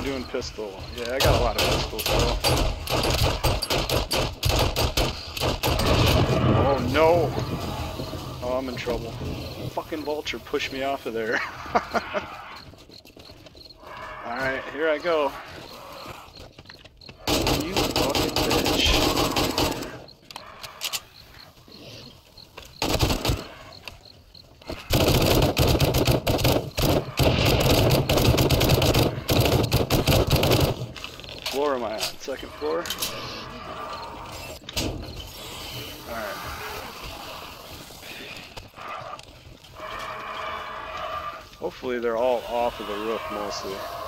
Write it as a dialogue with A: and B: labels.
A: doing pistol. Yeah, I got a lot of pistols though. Oh no! Oh, I'm in trouble. Fucking Vulture pushed me off of there. Alright, here I go. You fucking bitch. Floor am I on? Second floor? Alright. Hopefully they're all off of the roof mostly.